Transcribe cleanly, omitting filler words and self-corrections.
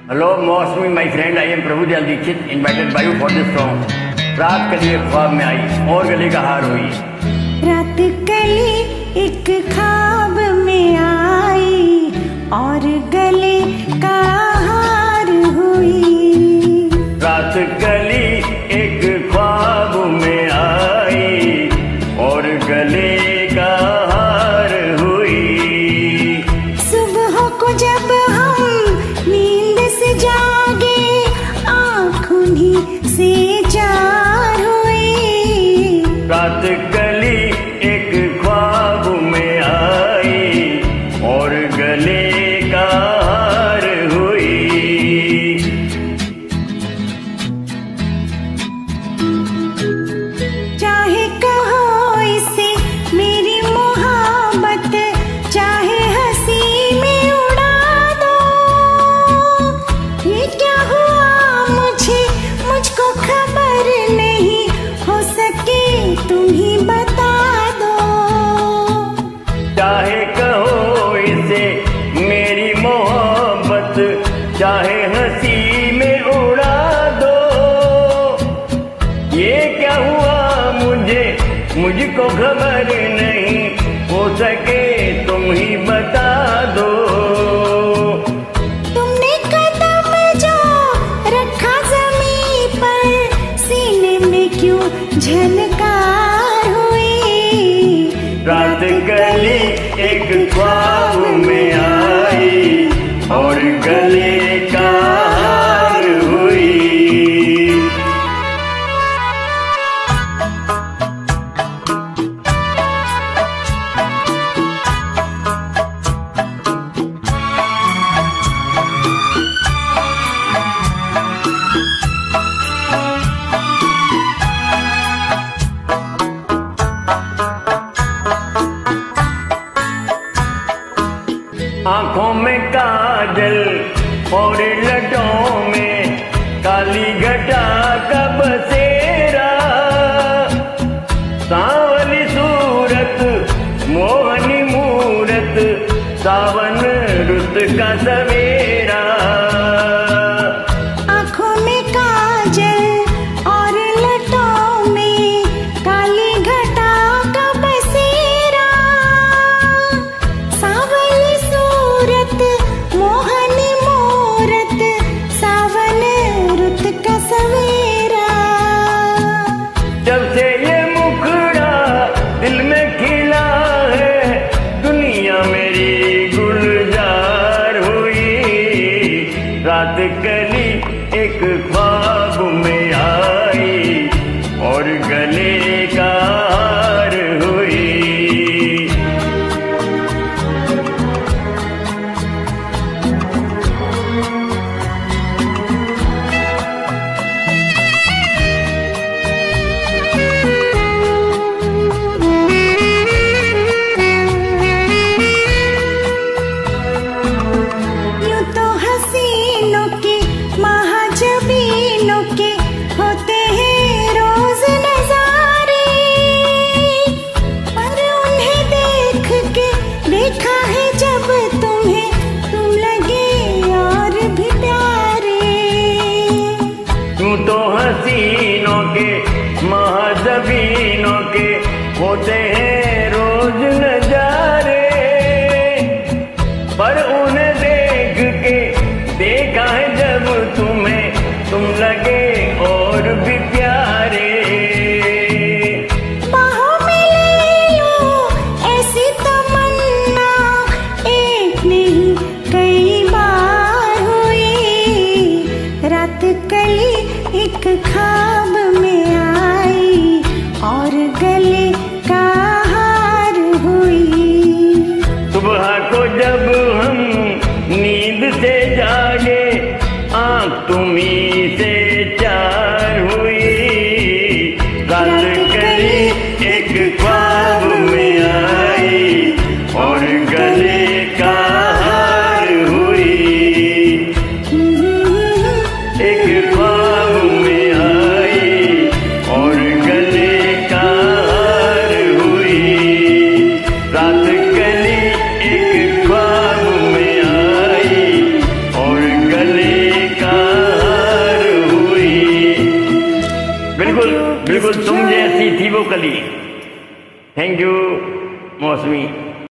Hello Mousumi my friend, I am Prabhu Dayal Dikshit invited by you for this song. रात कली एक ख्वाब में आई और गले का हार हुई। रात कली एक ख्वाब में आई और गले का हार हुई। रात कली एक ख्वाब में आई और गले का हार हुई। सुबह को जब हम नींद से जागे आँख उन्हीं से चार हुई। रात कली एक ख्वाब में आई और गले का हार हुई। चाहे कहो इसे मेरी मोहब्बत, चाहे हंसी में उड़ा दो। ये क्या हुआ मुझको खबर नहीं, हो सके तुम ही बता दो। चाहे कहो इसे मेरी मोहब्बत, चाहे हंसी में उड़ा दो। ये क्या हुआ मुझको खबर नहीं, हो सके तुम ही बता दो। तुमने कदम जो रखा ज़मीन पर, सीने में क्यों झनकार हुई। रात कली एक ख्वाब में आई और गले का हार हुई। आंखों में काजल और लटों में काली घटा का बसेरा। सांवली सूरत मोहनी मूरत, सावन रुत का सवेरा। आँखों में काजल और लटों में काली घटा का बसेरा। सांवली सूरत मोहनी मूरत, सावन रुत का सवेरा। जब से ये मुखड़ा दिल में खिला है, दुनिया मेरी गुलजार हुई। रात कली एक ख्वाब में आई और गले का हार हुई। यूं तो हसीनों के महाजबीनों के होते हैं रोज नजारे, पर उन्हें देख के देखा है जब तुम्हें, तुम लगे और भी प्यारे। यूं तो हसीनों के महाजबीनों के होते हैं रोज नजारे, पर उन्हें देख के देखा है जब तुम्हें, तुम लगे और भी प्यारे। बाहों में ले लो ऐसी तमन्ना, एक नहीं कई बार हुई। रात कली एक ख्वाब में आई और गले का हार हुई। सुबह को जब हम नींद से जागे आँख तुम्हीं से चार हुई। रात कली एक ख्वाब में आई और गले का हार हुई। एक ख्वाब में आई बिल्कुल तुम जैसी थी वो कली। थैंक यू मौसमी।